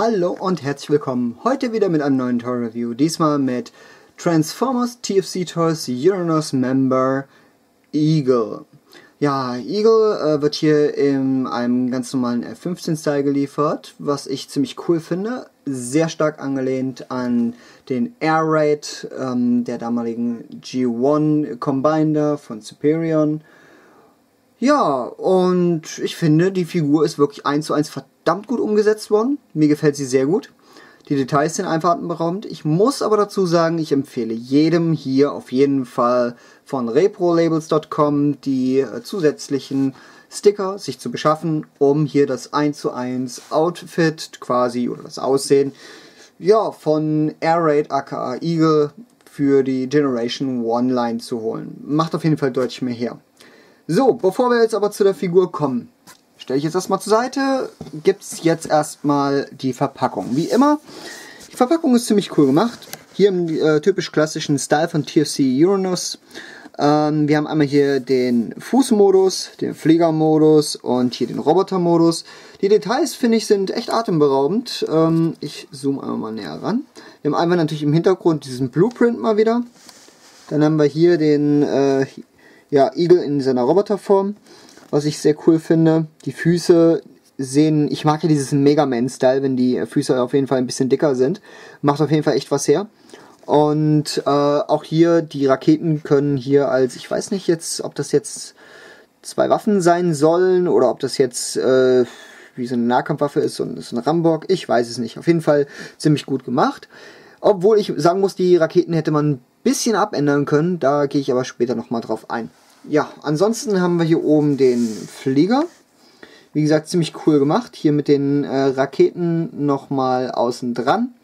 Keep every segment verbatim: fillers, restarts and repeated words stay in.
Hallo und herzlich willkommen. Heute wieder mit einem neuen Toy Review. Diesmal mit Transformers T F C Toys Uranus Member Eagle. Ja, Eagle äh, wird hier in einem ganz normalen F fünfzehn Style geliefert, was ich ziemlich cool finde. Sehr stark angelehnt an den Air Raid ähm, der damaligen G eins Combiner von Superion. Ja, und ich finde, die Figur ist wirklich eins zu eins verdammt gut umgesetzt worden. Mir gefällt sie sehr gut. Die Details sind einfach atemberaubend. Ich muss aber dazu sagen, ich empfehle jedem hier auf jeden Fall von repro labels punkt com die äh, zusätzlichen Sticker sich zu beschaffen, um hier das eins zu eins Outfit quasi oder das Aussehen ja, von Air Raid aka Eagle für die Generation eins Line zu holen. Macht auf jeden Fall deutlich mehr her. So, bevor wir jetzt aber zu der Figur kommen, stelle ich jetzt erstmal zur Seite, gibt es jetzt erstmal die Verpackung. Wie immer, die Verpackung ist ziemlich cool gemacht. Hier im äh, typisch klassischen Style von T F C Uranus. Ähm, wir haben einmal hier den Fußmodus, den Fliegermodus und hier den Robotermodus. Die Details, finde ich, sind echt atemberaubend. Ähm, ich zoome einmal mal näher ran. Wir haben einmal natürlich im Hintergrund diesen Blueprint mal wieder. Dann haben wir hier den äh, ja, Eagle in seiner Roboterform, was ich sehr cool finde. Die Füße sehen, ich mag ja diesen Mega Man-Style, wenn die Füße auf jeden Fall ein bisschen dicker sind. Macht auf jeden Fall echt was her. Und äh, auch hier, die Raketen können hier als, ich weiß nicht jetzt, ob das jetzt zwei Waffen sein sollen oder ob das jetzt äh, wie so eine Nahkampfwaffe ist und so ein Rambock, ich weiß es nicht. Auf jeden Fall ziemlich gut gemacht. Obwohl ich sagen muss, die Raketen hätte man ein bisschen abändern können, da gehe ich aber später nochmal drauf ein. Ja, ansonsten haben wir hier oben den Flieger. Wie gesagt, ziemlich cool gemacht. Hier mit den äh, Raketen nochmal außen dran.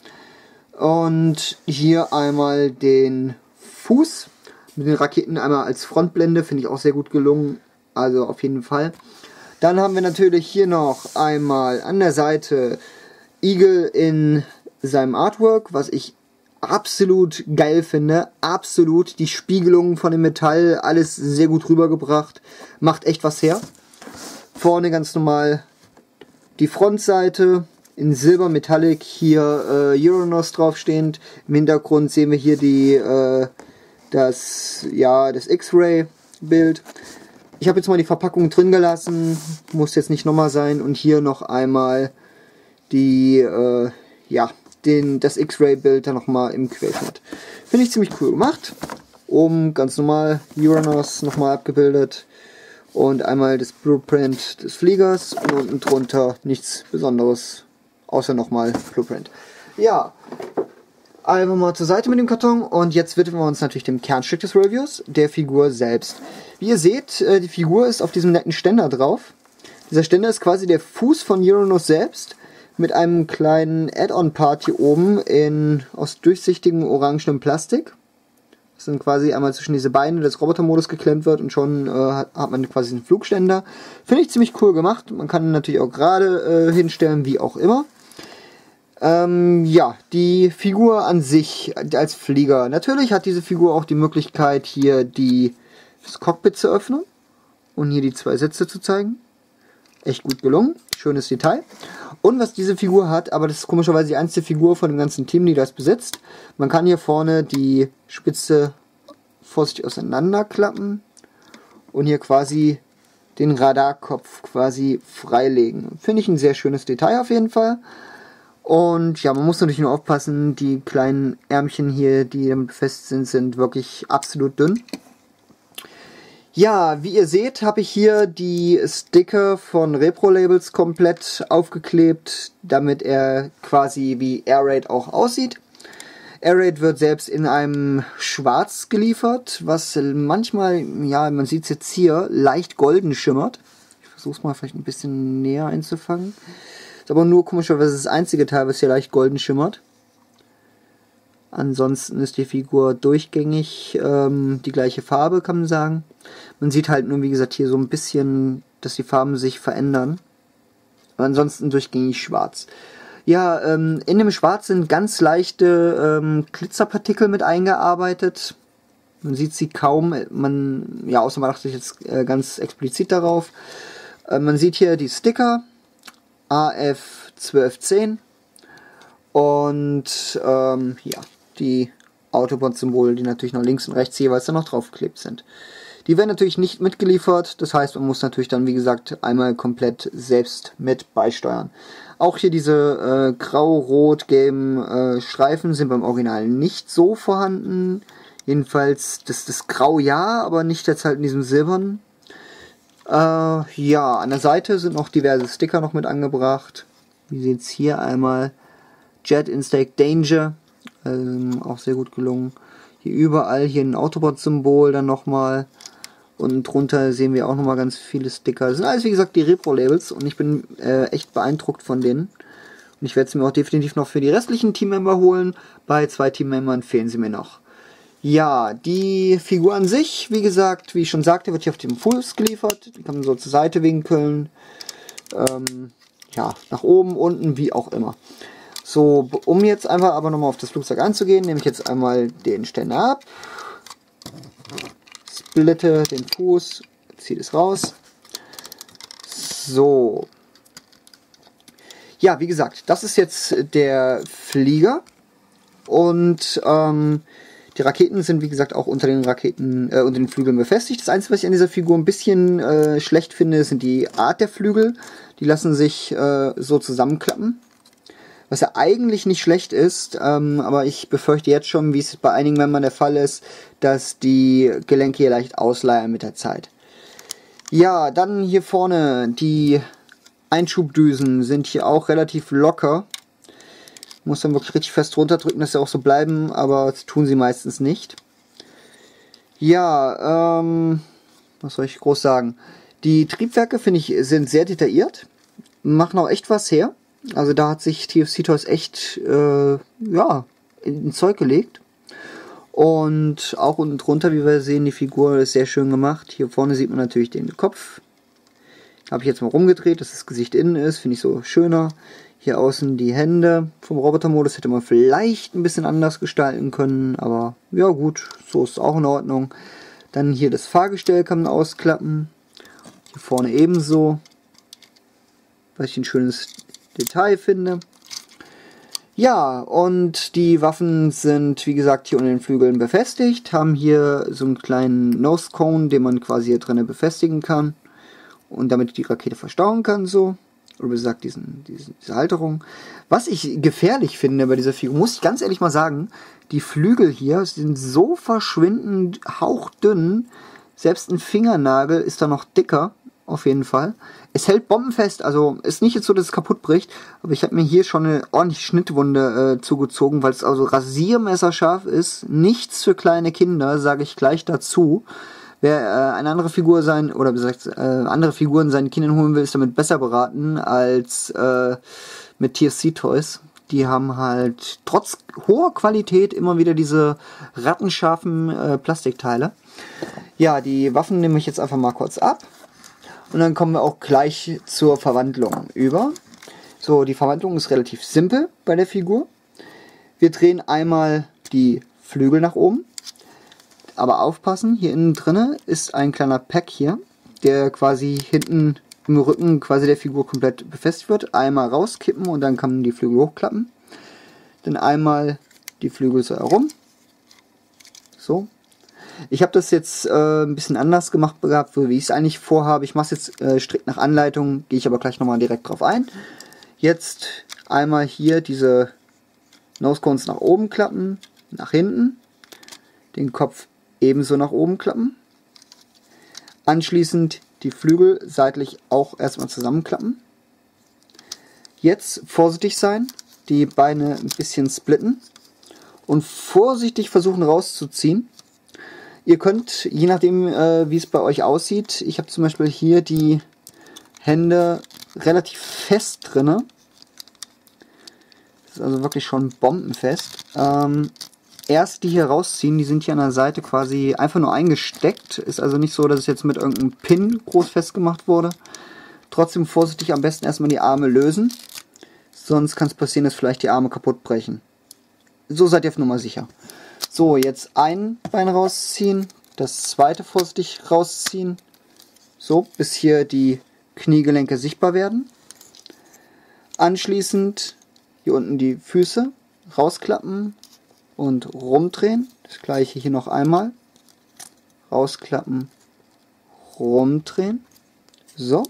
Und hier einmal den Fuß. Mit den Raketen einmal als Frontblende. Finde ich auch sehr gut gelungen. Also auf jeden Fall. Dann haben wir natürlich hier noch einmal an der Seite Eagle in seinem Artwork, was ich absolut geil finde, absolut, die Spiegelung von dem Metall, alles sehr gut rübergebracht, macht echt was her. Vorne ganz normal die Frontseite in Silber Metallic, hier äh, Uranus draufstehend, im Hintergrund sehen wir hier die, äh, das, ja, das X-Ray Bild. Ich habe jetzt mal die Verpackung drin gelassen, muss jetzt nicht nochmal sein, und hier noch einmal die, äh, ja, Den, das X-Ray-Bild dann nochmal im Querschnitt. Finde ich ziemlich cool gemacht. Oben ganz normal Uranus nochmal abgebildet. Und einmal das Blueprint des Fliegers. Und unten drunter nichts Besonderes. Außer nochmal Blueprint. Ja. Einfach mal zur Seite mit dem Karton. Und jetzt widmen wir uns natürlich dem Kernstück des Reviews. Der Figur selbst. Wie ihr seht, die Figur ist auf diesem netten Ständer drauf. Dieser Ständer ist quasi der Fuß von Uranus selbst. Mit einem kleinen Add-on-Part hier oben in aus durchsichtigem orangenem Plastik. Das sind quasi einmal zwischen diese Beine des Robotermodus geklemmt wird und schon äh, hat, hat man quasi einen Flugständer. Finde ich ziemlich cool gemacht. Man kann ihn natürlich auch gerade äh, hinstellen, wie auch immer. Ähm, ja, die Figur an sich als Flieger. Natürlich hat diese Figur auch die Möglichkeit, hier die, das Cockpit zu öffnen und hier die zwei Sitze zu zeigen. Echt gut gelungen. Schönes Detail. Und was diese Figur hat, aber das ist komischerweise die einzige Figur von dem ganzen Team, die das besitzt. Man kann hier vorne die Spitze vorsichtig auseinanderklappen und hier quasi den Radarkopf quasi freilegen. Finde ich ein sehr schönes Detail auf jeden Fall. Und ja, man muss natürlich nur aufpassen, die kleinen Ärmchen hier, die damit befestigt sind, sind wirklich absolut dünn. Ja, wie ihr seht, habe ich hier die Sticker von Repro Labels komplett aufgeklebt, damit er quasi wie Air Raid auch aussieht. Air Raid wird selbst in einem Schwarz geliefert, was manchmal, ja, man sieht es jetzt hier, leicht golden schimmert. Ich versuche es mal vielleicht ein bisschen näher einzufangen. Ist aber nur komischerweise das einzige Teil, was hier leicht golden schimmert. Ansonsten ist die Figur durchgängig ähm, die gleiche Farbe, kann man sagen. Man sieht halt nur, wie gesagt, hier so ein bisschen, dass die Farben sich verändern. Aber ansonsten durchgängig schwarz. Ja, ähm, in dem Schwarz sind ganz leichte ähm, Glitzerpartikel mit eingearbeitet. Man sieht sie kaum, man, ja, außer man achtet jetzt äh, ganz explizit darauf. Äh, man sieht hier die Sticker, A F zwölf zehn. Und ähm, ja, die Autobot-Symbole, die natürlich noch links und rechts jeweils dann noch draufgeklebt sind. Die werden natürlich nicht mitgeliefert, das heißt, man muss natürlich dann, wie gesagt, einmal komplett selbst mit beisteuern. Auch hier diese äh, grau-rot-gelben äh, Streifen sind beim Original nicht so vorhanden. Jedenfalls das, das Grau ja, aber nicht jetzt halt in diesem Silbern. Äh, ja, an der Seite sind noch diverse Sticker noch mit angebracht. Wie seht ihr hier einmal Jet Instake Danger, ähm, auch sehr gut gelungen. Hier überall hier ein Autobot-Symbol dann nochmal. Und drunter sehen wir auch nochmal ganz viele Sticker. Das sind alles, wie gesagt, die Repro-Labels und ich bin äh, echt beeindruckt von denen. Und ich werde sie mir auch definitiv noch für die restlichen Teammember holen. Bei zwei Teammembern fehlen sie mir noch. Ja, die Figur an sich, wie gesagt, wie ich schon sagte, wird hier auf dem Fuß geliefert. Die kann man so zur Seite winkeln. Ähm, ja, nach oben, unten, wie auch immer. So, um jetzt einfach aber nochmal auf das Flugzeug einzugehen, nehme ich jetzt einmal den Ständer ab. Splitte den Fuß, ziehe es raus. So. Ja, wie gesagt, das ist jetzt der Flieger. Und ähm, die Raketen sind, wie gesagt, auch unter den Raketen, äh, unter den Flügeln befestigt. Das Einzige, was ich an dieser Figur ein bisschen äh, schlecht finde, sind die Art der Flügel. Die lassen sich äh, so zusammenklappen. Was ja eigentlich nicht schlecht ist, ähm, aber ich befürchte jetzt schon, wie es bei einigen Membern der Fall ist, dass die Gelenke hier leicht ausleiern mit der Zeit. Ja, dann hier vorne, die Einschubdüsen sind hier auch relativ locker. Muss dann wirklich richtig fest runterdrücken, dass sie auch so bleiben, aber das tun sie meistens nicht. Ja, ähm, was soll ich groß sagen? Die Triebwerke, finde ich, sind sehr detailliert, machen auch echt was her. Also da hat sich T F C Toys echt, äh, ja, in Zeug gelegt. Und auch unten drunter, wie wir sehen, die Figur ist sehr schön gemacht. Hier vorne sieht man natürlich den Kopf. Habe ich jetzt mal rumgedreht, dass das Gesicht innen ist, finde ich so schöner. Hier außen die Hände vom Robotermodus hätte man vielleicht ein bisschen anders gestalten können, aber ja gut, so ist es auch in Ordnung. Dann hier das Fahrgestell kann man ausklappen. Hier vorne ebenso. Was ich ein schönes Detail finde. Ja, und die Waffen sind, wie gesagt, hier unter den Flügeln befestigt, haben hier so einen kleinen Nose Cone, den man quasi hier drinnen befestigen kann und damit die Rakete verstauen kann, so. Oder wie gesagt, diesen, diesen, diese Halterung. Was ich gefährlich finde bei dieser Figur, muss ich ganz ehrlich mal sagen, die Flügel hier sind so verschwindend hauchdünn, selbst ein Fingernagel ist da noch dicker. Auf jeden Fall. Es hält bombenfest, also ist nicht jetzt so, dass es kaputt bricht, aber ich habe mir hier schon eine ordentliche Schnittwunde äh, zugezogen, weil es also rasiermesserscharf ist. Nichts für kleine Kinder, sage ich gleich dazu. Wer äh, eine andere Figur sein, oder wie gesagt, äh, andere Figuren seinen Kindern holen will, ist damit besser beraten als äh, mit T F C Toys. Die haben halt trotz hoher Qualität immer wieder diese rattenscharfen äh, Plastikteile. Ja, die Waffen nehme ich jetzt einfach mal kurz ab. Und dann kommen wir auch gleich zur Verwandlung über. So, die Verwandlung ist relativ simpel bei der Figur. Wir drehen einmal die Flügel nach oben. Aber aufpassen, hier innen drinne ist ein kleiner Pack hier, der quasi hinten im Rücken quasi der Figur komplett befestigt wird. Einmal rauskippen und dann kann man die Flügel hochklappen. Dann einmal die Flügel so herum. So. Ich habe das jetzt äh, ein bisschen anders gemacht gehabt, wie ich es eigentlich vorhabe. Ich mache es jetzt äh, strikt nach Anleitung, gehe ich aber gleich nochmal direkt drauf ein. Jetzt einmal hier diese Nose Cones nach oben klappen, nach hinten, den Kopf ebenso nach oben klappen. Anschließend die Flügel seitlich auch erstmal zusammenklappen. Jetzt vorsichtig sein, die Beine ein bisschen splitten und vorsichtig versuchen rauszuziehen. Ihr könnt, je nachdem äh, wie es bei euch aussieht, ich habe zum Beispiel hier die Hände relativ fest drinne. Das ist also wirklich schon bombenfest. Ähm, erst die hier rausziehen, die sind hier an der Seite quasi einfach nur eingesteckt. Ist also nicht so, dass es jetzt mit irgendeinem Pin groß festgemacht wurde. Trotzdem vorsichtig am besten erstmal die Arme lösen. Sonst kann es passieren, dass vielleicht die Arme kaputt brechen. So seid ihr auf Nummer sicher. So, jetzt ein Bein rausziehen, das zweite vorsichtig rausziehen. So, bis hier die Kniegelenke sichtbar werden. Anschließend hier unten die Füße rausklappen und rumdrehen. Das gleiche hier noch einmal. Rausklappen, rumdrehen. So.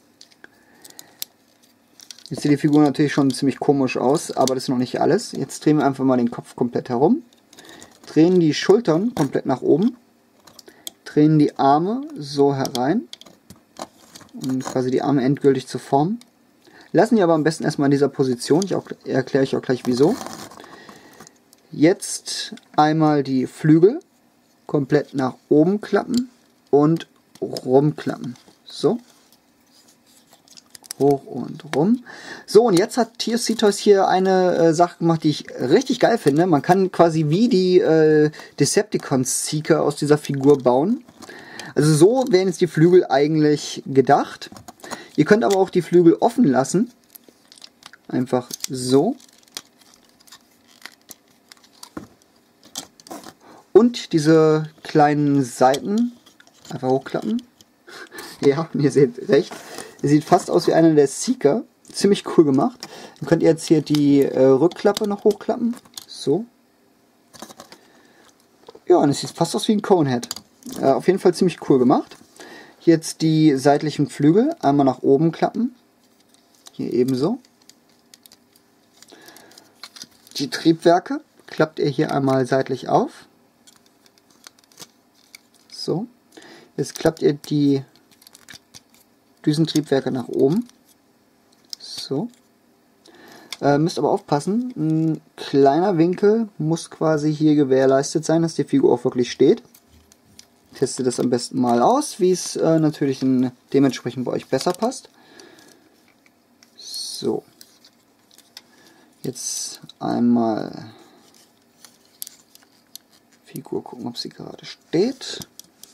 Jetzt sieht die Figur natürlich schon ziemlich komisch aus, aber das ist noch nicht alles. Jetzt drehen wir einfach mal den Kopf komplett herum. Drehen die Schultern komplett nach oben. Drehen die Arme so herein. Um quasi die Arme endgültig zu formen. Lassen die aber am besten erstmal in dieser Position. Ich auch, erkläre euch auch gleich wieso. Jetzt einmal die Flügel komplett nach oben klappen und rumklappen. So. Hoch und rum. So, und jetzt hat T F C Toys hier eine äh, Sache gemacht, die ich richtig geil finde. Man kann quasi wie die äh, Decepticons-Seeker aus dieser Figur bauen. Also so wären jetzt die Flügel eigentlich gedacht. Ihr könnt aber auch die Flügel offen lassen. Einfach so. Und diese kleinen Seiten einfach hochklappen. Ja, ihr seht recht. Er sieht fast aus wie einer der Seeker. Ziemlich cool gemacht. Dann könnt ihr jetzt hier die äh, Rückklappe noch hochklappen. So. Ja, und es sieht fast aus wie ein Conehead. Äh, auf jeden Fall ziemlich cool gemacht. Hier jetzt die seitlichen Flügel einmal nach oben klappen. Hier ebenso. Die Triebwerke klappt ihr hier einmal seitlich auf. So. Jetzt klappt ihr die Düsentriebwerke nach oben. So. Äh, müsst aber aufpassen, ein kleiner Winkel muss quasi hier gewährleistet sein, dass die Figur auch wirklich steht. Testet das am besten mal aus, wie es äh, natürlich in, dementsprechend bei euch besser passt. So. Jetzt einmal Figur gucken, ob sie gerade steht.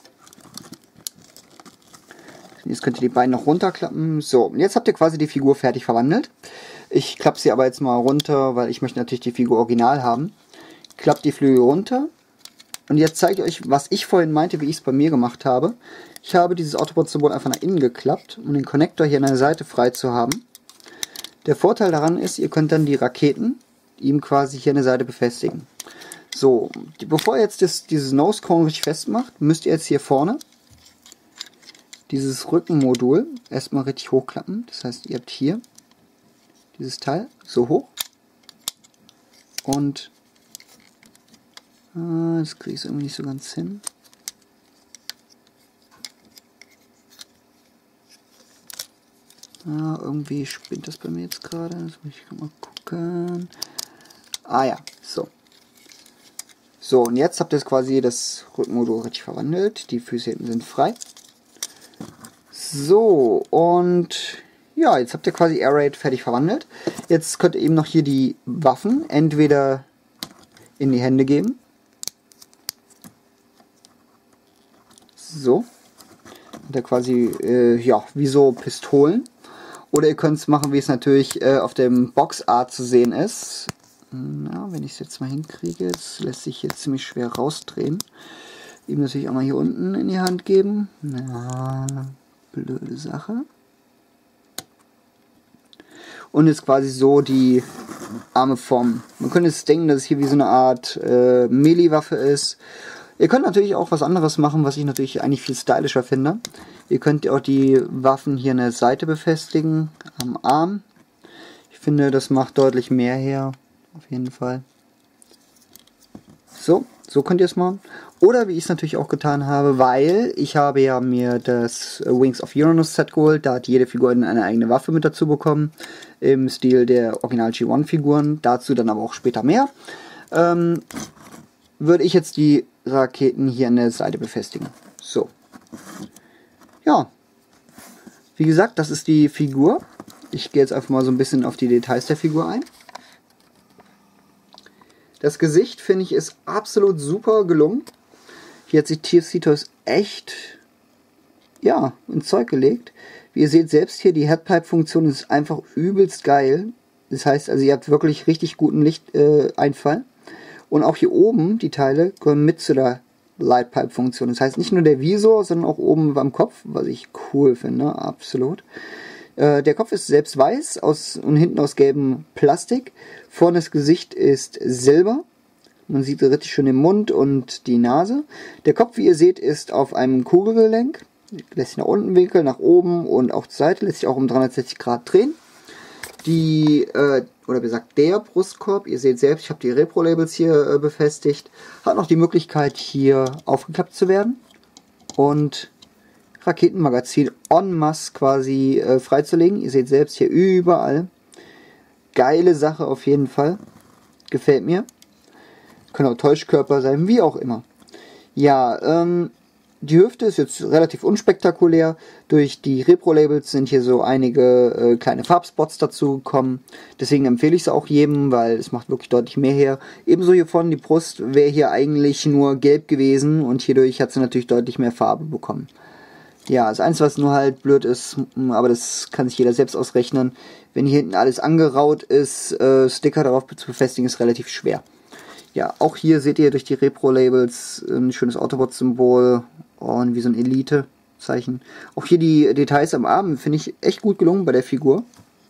Jetzt könnt ihr die Beine noch runterklappen. So, und jetzt habt ihr quasi die Figur fertig verwandelt. Ich klappe sie aber jetzt mal runter, weil ich möchte natürlich die Figur original haben. Klappt die Flügel runter. Und jetzt zeige ich euch, was ich vorhin meinte, wie ich es bei mir gemacht habe. Ich habe dieses Autobot-Symbol einfach nach innen geklappt, um den Konnektor hier an der Seite frei zu haben. Der Vorteil daran ist, ihr könnt dann die Raketen ihm quasi hier an der Seite befestigen. So, die, bevor ihr jetzt das, dieses Nose Cone richtig festmacht, müsst ihr jetzt hier vorne dieses Rückenmodul erstmal richtig hochklappen. Das heißt, ihr habt hier dieses Teil so hoch. Und ah, das kriege ich irgendwie nicht so ganz hin. Ah, irgendwie spinnt das bei mir jetzt gerade. Das muss ich mal gucken. Ah ja, so. So, und jetzt habt ihr quasi das Rückenmodul richtig verwandelt. Die Füße hinten sind frei. So, und ja, jetzt habt ihr quasi Air Raid fertig verwandelt. Jetzt könnt ihr eben noch hier die Waffen entweder in die Hände geben. So. Und da quasi, äh, ja, wie so Pistolen. Oder ihr könnt es machen, wie es natürlich äh, auf dem Boxart zu sehen ist. Na, wenn ich es jetzt mal hinkriege, das lässt sich jetzt ziemlich schwer rausdrehen. Ihm natürlich auch mal hier unten in die Hand geben. Na, blöde Sache. Und jetzt quasi so die Arme formen. Man könnte jetzt denken, dass es hier wie so eine Art äh, Melee-Waffe ist. Ihr könnt natürlich auch was anderes machen, was ich natürlich eigentlich viel stylischer finde. Ihr könnt auch die Waffen hier an der Seite befestigen, am Arm. Ich finde, das macht deutlich mehr her, auf jeden Fall. So, so könnt ihr es machen. Oder wie ich es natürlich auch getan habe, weil ich habe ja mir das Wings of Uranus Set geholt. Da hat jede Figur eine eigene Waffe mit dazu bekommen. Im Stil der Original G eins Figuren. Dazu dann aber auch später mehr. Ähm, würde ich jetzt die Raketen hier an der Seite befestigen. So. Ja. Wie gesagt, das ist die Figur. Ich gehe jetzt einfach mal so ein bisschen auf die Details der Figur ein. Das Gesicht, finde ich, ist absolut super gelungen. Hier hat sich T F C Toys echt, ja, ins Zeug gelegt. Wie ihr seht, selbst hier die Headpipe-Funktion ist einfach übelst geil. Das heißt, also ihr habt wirklich richtig guten Lichteinfall. Äh, Und auch hier oben, die Teile, gehören mit zu der Lightpipe-Funktion. Das heißt, nicht nur der Visor, sondern auch oben beim Kopf, was ich cool finde, absolut. Äh, der Kopf ist selbst weiß aus, und hinten aus gelbem Plastik. Vorne das Gesicht ist silber. Man sieht richtig schön den Mund und die Nase. Der Kopf, wie ihr seht, ist auf einem Kugelgelenk. Lässt sich nach unten winkeln, nach oben und auf die Seite. Lässt sich auch um dreihundertsechzig Grad drehen. Die, äh, oder wie gesagt, der Brustkorb, ihr seht selbst, ich habe die Repro-Labels hier äh, befestigt, hat noch die Möglichkeit, hier aufgeklappt zu werden und Raketenmagazin en masse quasi äh, freizulegen. Ihr seht selbst hier überall. Geile Sache auf jeden Fall. Gefällt mir. Können auch Täuschkörper sein, wie auch immer. Ja, ähm, die Hüfte ist jetzt relativ unspektakulär. Durch die Repro-Labels sind hier so einige äh, kleine Farbspots dazu gekommen. Deswegen empfehle ich es auch jedem, weil es macht wirklich deutlich mehr her. Ebenso hier vorne die Brust wäre hier eigentlich nur gelb gewesen und hierdurch hat sie natürlich deutlich mehr Farbe bekommen. Ja, das Einzige, was nur halt blöd ist, aber das kann sich jeder selbst ausrechnen, wenn hier hinten alles angeraut ist, äh, Sticker darauf zu befestigen, ist relativ schwer. Ja, auch hier seht ihr durch die Repro-Labels ein schönes Autobot-Symbol und wie so ein Elite-Zeichen. Auch hier die Details am Arm finde ich echt gut gelungen bei der Figur.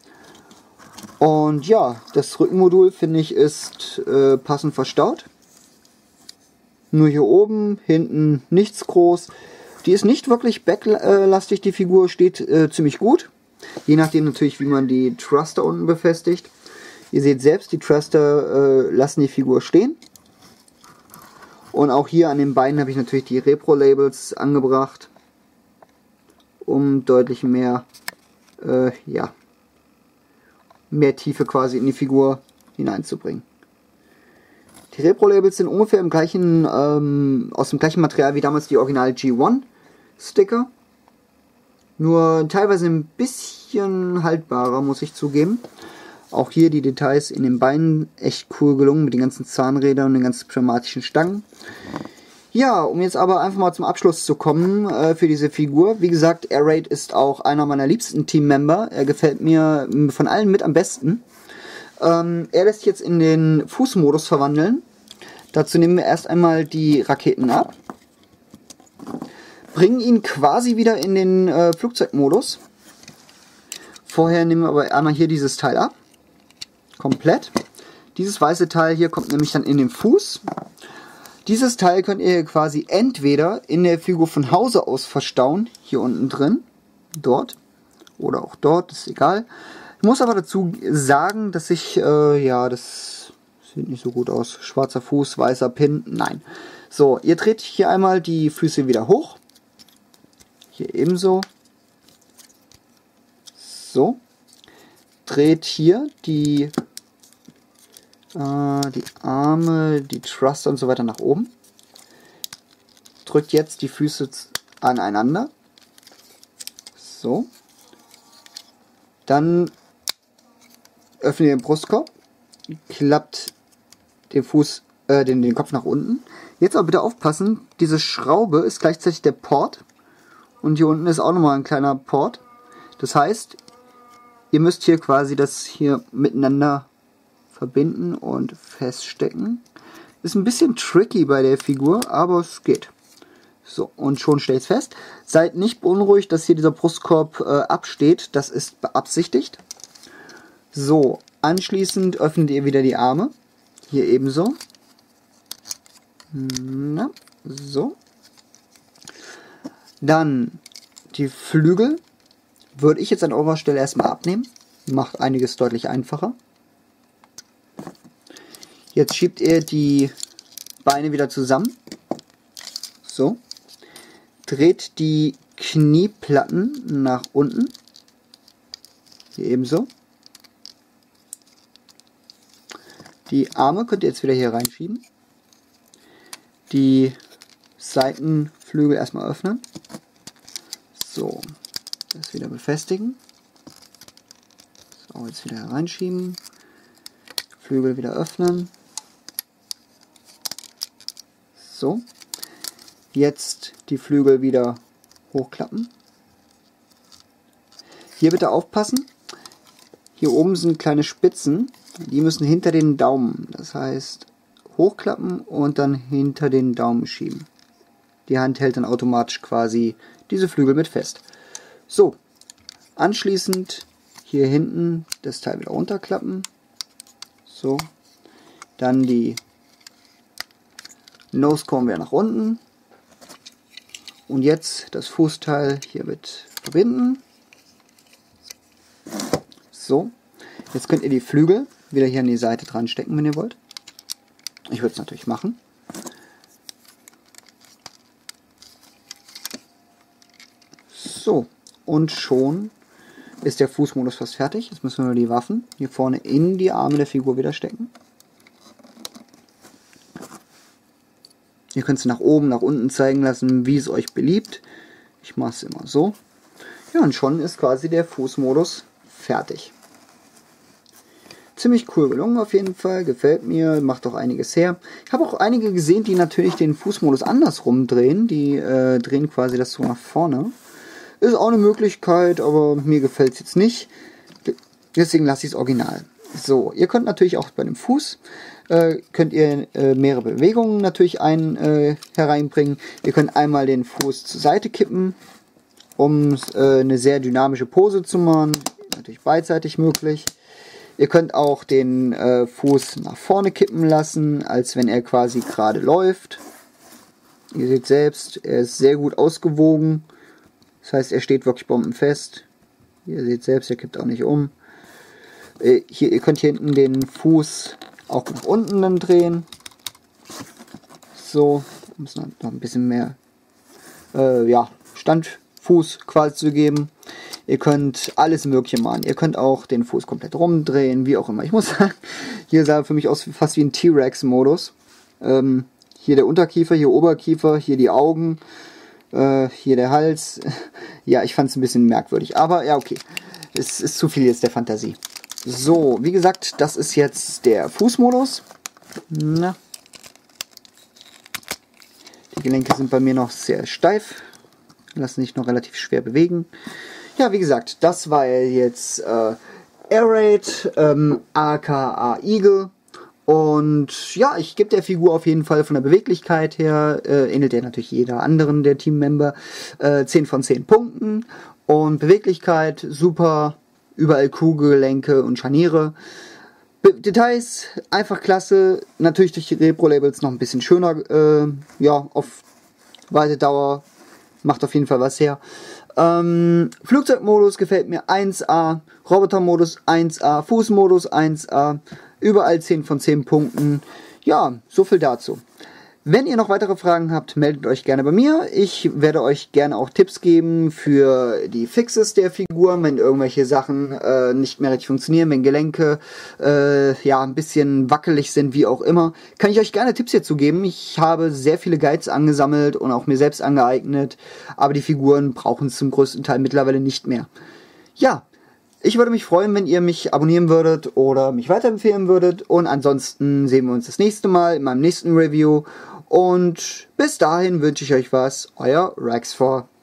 Und ja, das Rückenmodul finde ich ist äh, passend verstaut. Nur hier oben, hinten nichts groß. Die ist nicht wirklich backlastig, die Figur steht äh, ziemlich gut. Je nachdem natürlich, wie man die Thruster unten befestigt. Ihr seht selbst, die Thruster äh, lassen die Figur stehen. Und auch hier an den Beinen habe ich natürlich die Repro-Labels angebracht, um deutlich mehr, äh, ja, mehr Tiefe quasi in die Figur hineinzubringen. Die Repro-Labels sind ungefähr im gleichen, ähm, aus dem gleichen Material wie damals die Original G eins Sticker. Nur teilweise ein bisschen haltbarer, muss ich zugeben. Auch hier die Details in den Beinen echt cool gelungen mit den ganzen Zahnrädern und den ganzen pneumatischen Stangen. Ja, um jetzt aber einfach mal zum Abschluss zu kommen äh, für diese Figur. Wie gesagt, Air Raid ist auch einer meiner liebsten Teammember. Er gefällt mir von allen mit am besten. Ähm, er lässt sich jetzt in den Fußmodus verwandeln. Dazu nehmen wir erst einmal die Raketen ab. Bringen ihn quasi wieder in den äh, Flugzeugmodus. Vorher nehmen wir aber einmal hier dieses Teil ab. Komplett. Dieses weiße Teil hier kommt nämlich dann in den Fuß. Dieses Teil könnt ihr quasi entweder in der Figur von Hause aus verstauen, hier unten drin, dort oder auch dort, ist egal. Ich muss aber dazu sagen, dass ich, äh, ja, das sieht nicht so gut aus. Schwarzer Fuß, weißer Pin, nein. So, ihr dreht hier einmal die Füße wieder hoch. Hier ebenso. So. Dreht hier die, äh, die Arme, die Thruster und so weiter nach oben. Drückt jetzt die Füße aneinander. So. Dann öffnet ihr den Brustkorb. Klappt den Fuß, äh, den, den Kopf nach unten. Jetzt aber bitte aufpassen, diese Schraube ist gleichzeitig der Port. Und hier unten ist auch nochmal ein kleiner Port. Das heißt, ihr müsst hier quasi das hier miteinander verbinden und feststecken. Ist ein bisschen tricky bei der Figur, aber es geht. So, und schon steht es fest. Seid nicht beunruhigt, dass hier dieser Brustkorb äh, absteht. Das ist beabsichtigt. So, anschließend öffnet ihr wieder die Arme. Hier ebenso. Na, so. Dann die Flügel. Würde ich jetzt an eurer Stelle erstmal abnehmen. Macht einiges deutlich einfacher. Jetzt schiebt ihr die Beine wieder zusammen. So. Dreht die Knieplatten nach unten. Hier ebenso. Die Arme könnt ihr jetzt wieder hier reinschieben. Die Seitenflügel erstmal öffnen. So. Das wieder befestigen. So, jetzt wieder reinschieben. Flügel wieder öffnen. So. Jetzt die Flügel wieder hochklappen. Hier bitte aufpassen. Hier oben sind kleine Spitzen. Die müssen hinter den Daumen. Das heißt, hochklappen und dann hinter den Daumen schieben. Die Hand hält dann automatisch quasi diese Flügel mit fest. So, Anschließend hier hinten das Teil wieder runterklappen. So. Dann die Nose Cone wieder nach unten. Und jetzt das Fußteil hier mit verbinden. So. Jetzt könnt ihr die Flügel wieder hier an die Seite dran stecken, wenn ihr wollt. Ich würde es natürlich machen. So. Und schon ist der Fußmodus fast fertig. Jetzt müssen wir nur die Waffen hier vorne in die Arme der Figur wieder stecken. Ihr könnt es nach oben, nach unten zeigen lassen, wie es euch beliebt. Ich mache es immer so. Ja, und schon ist quasi der Fußmodus fertig. Ziemlich cool gelungen auf jeden Fall, gefällt mir, macht auch einiges her. Ich habe auch einige gesehen, die natürlich den Fußmodus andersrum drehen. Die äh, drehen quasi das so nach vorne. Ist auch eine Möglichkeit, aber mir gefällt es jetzt nicht. Deswegen lasse ich es original. So, ihr könnt natürlich auch bei dem Fuß, äh, könnt ihr äh, mehrere Bewegungen natürlich ein, äh, hereinbringen. Ihr könnt einmal den Fuß zur Seite kippen, um äh, eine sehr dynamische Pose zu machen. Natürlich beidseitig möglich. Ihr könnt auch den äh, Fuß nach vorne kippen lassen, als wenn er quasi gerade läuft. Ihr seht selbst, er ist sehr gut ausgewogen. Das heißt, er steht wirklich bombenfest. Ihr seht selbst, er kippt auch nicht um. Äh, hier, ihr könnt hier hinten den Fuß auch nach unten dann drehen. So, um es noch ein bisschen mehr äh, ja, Standfuß quasi zu geben. Ihr könnt alles Mögliche machen. Ihr könnt auch den Fuß komplett rumdrehen, wie auch immer. Ich muss sagen, hier sah er für mich aus fast wie ein T-Rex-Modus. Ähm, hier der Unterkiefer, hier Oberkiefer, hier die Augen, äh, hier der Hals. Ja, ich fand es ein bisschen merkwürdig. Aber ja, okay. Es ist zu viel jetzt der Fantasie. So, wie gesagt, das ist jetzt der Fußmodus. Na. Die Gelenke sind bei mir noch sehr steif. Lassen sich noch relativ schwer bewegen. Ja, wie gesagt, das war jetzt äh, Air Raid, ähm, aka Eagle. Und ja, ich gebe der Figur auf jeden Fall von der Beweglichkeit her, äh, ähnelt der natürlich jeder anderen der Teammember, äh, zehn von zehn Punkten. Und Beweglichkeit super, überall Kugelgelenke und Scharniere. Be Details einfach klasse, natürlich durch die Repro-Labels noch ein bisschen schöner, äh, ja, auf weite Dauer macht auf jeden Fall was her. Ähm, Flugzeugmodus gefällt mir eins A, Robotermodus eins A, Fußmodus eins A, überall zehn von zehn Punkten. Ja, so viel dazu. Wenn ihr noch weitere Fragen habt, meldet euch gerne bei mir. Ich werde euch gerne auch Tipps geben für die Fixes der Figuren, wenn irgendwelche Sachen äh, nicht mehr richtig funktionieren, wenn Gelenke äh, ja ein bisschen wackelig sind, wie auch immer. Kann ich euch gerne Tipps hierzu geben. Ich habe sehr viele Guides angesammelt und auch mir selbst angeeignet, aber die Figuren brauchen es zum größten Teil mittlerweile nicht mehr. Ja, ich würde mich freuen, wenn ihr mich abonnieren würdet oder mich weiterempfehlen würdet. Und ansonsten sehen wir uns das nächste Mal in meinem nächsten Review. Und bis dahin wünsche ich euch was. Euer Rexfor.